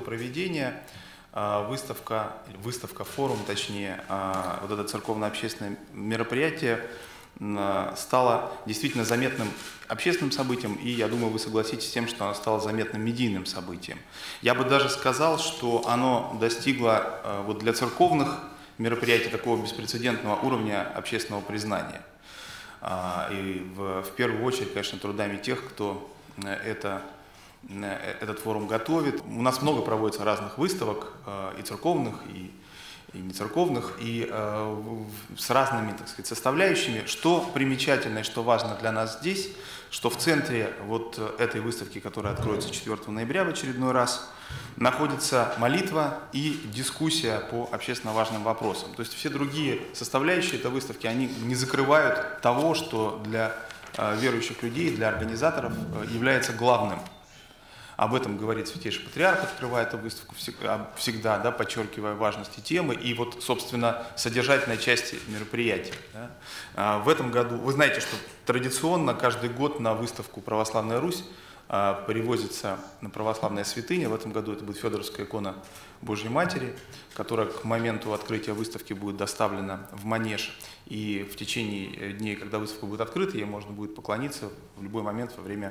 проведения. Выставка, форум, точнее, вот это церковно-общественное мероприятие стало действительно заметным общественным событием, и я думаю, вы согласитесь с тем, что оно стало заметным медийным событием. Я бы даже сказал, что оно достигло вот для церковных мероприятий такого беспрецедентного уровня общественного признания. И в первую очередь, конечно, трудами тех, кто этот форум готовит. У нас много проводится разных выставок, и церковных, и нецерковных, и с разными, так сказать, составляющими. Что примечательно и что важно для нас здесь, что в центре вот этой выставки, которая откроется 4 ноября в очередной раз, находится молитва и дискуссия по общественно важным вопросам. То есть все другие составляющие этой выставки, они не закрывают того, что для верующих людей, для организаторов является главным. Об этом говорит Святейший Патриарх, открывая эту выставку всегда, да, подчеркивая важность темы и вот, собственно, содержательной части мероприятия. Да. В этом году, вы знаете, что традиционно каждый год на выставку «Православная Русь» привозится православная святыня. В этом году это будет Федоровская икона Божьей Матери, которая к моменту открытия выставки будет доставлена в Манеж. И в течение дней, когда выставка будет открыта, ей можно будет поклониться в любой момент во время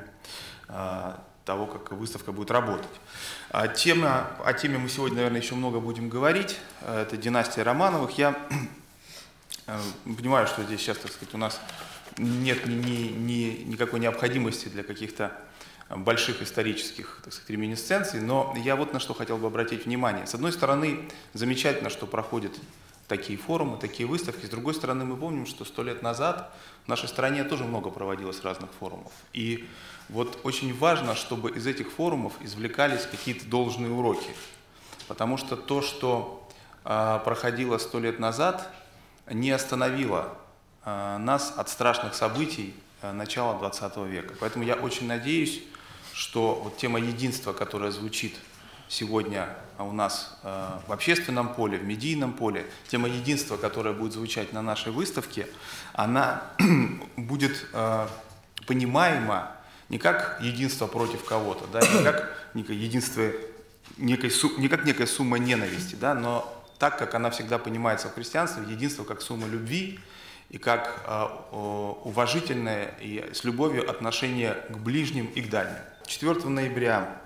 того, как выставка будет работать. О теме мы сегодня, наверное, еще много будем говорить. Это династия Романовых. Я понимаю, что здесь сейчас, так сказать, у нас нет никакой необходимости для каких-то больших исторических, так сказать, реминисценций, но я вот на что хотел бы обратить внимание. С одной стороны, замечательно, что проходят такие форумы, такие выставки. С другой стороны, мы помним, что 100 лет назад в нашей стране тоже много проводилось разных форумов. И вот очень важно, чтобы из этих форумов извлекались какие-то должные уроки. Потому что то, что проходило 100 лет назад, не остановило нас от страшных событий начала 20 века. Поэтому я очень надеюсь, что вот тема единства, которая звучит сегодня у нас в общественном поле, в медийном поле, тема единства, которая будет звучать на нашей выставке, она будет понимаема не как единство против кого-то, да, не как единство, не как некая сумма ненависти, да, но так, как она всегда понимается в христианстве, единство как сумма любви и как уважительное и с любовью отношение к ближним и к дальним. 4 ноября,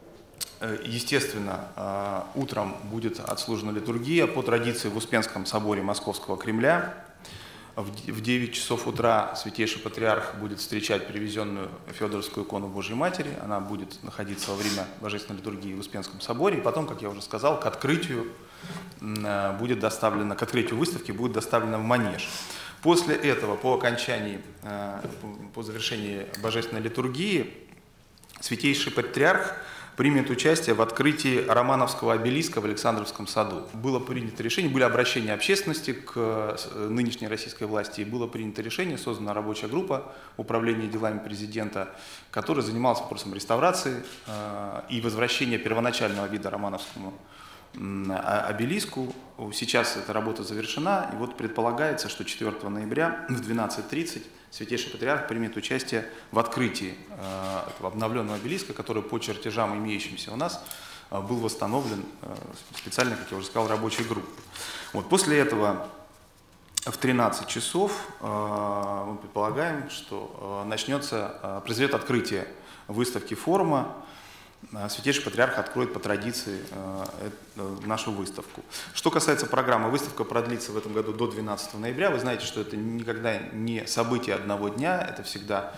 естественно, утром будет отслужена литургия по традиции в Успенском соборе Московского Кремля. В 9 часов утра Святейший Патриарх будет встречать привезенную Федоровскую икону Божьей Матери. Она будет находиться во время Божественной литургии в Успенском соборе. И потом, как я уже сказал, к открытию выставки будет доставлена в Манеж. После этого, по завершении Божественной литургии, Святейший Патриарх примет участие в открытии Романовского обелиска в Александровском саду. Было принято решение, были обращения общественности к нынешней российской власти, и было принято решение, создана рабочая группа управления делами президента, которая занималась вопросом реставрации и возвращения первоначального вида Романовскому обелиску. Сейчас эта работа завершена, и вот предполагается, что 4 ноября в 12:30 Святейший Патриарх примет участие в открытии этого обновленного обелиска, который по чертежам, имеющимся у нас, был восстановлен специально, как я уже сказал, рабочей группой. Вот, после этого в 13 часов мы предполагаем, что произойдет открытие выставки форума. Святейший Патриарх откроет по традиции нашу выставку. Что касается программы, выставка продлится в этом году до 12 ноября. Вы знаете, что это никогда не событие одного дня, это всегда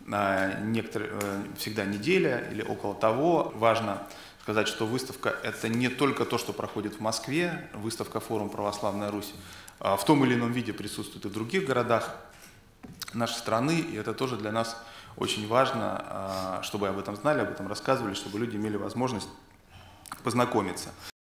неделя или около того. Важно сказать, что выставка – это не только то, что проходит в Москве, выставка «Форум Православная Русь» в том или ином виде присутствует и в других городах нашей страны, и это тоже для нас очень важно, чтобы об этом знали, об этом рассказывали, чтобы люди имели возможность познакомиться.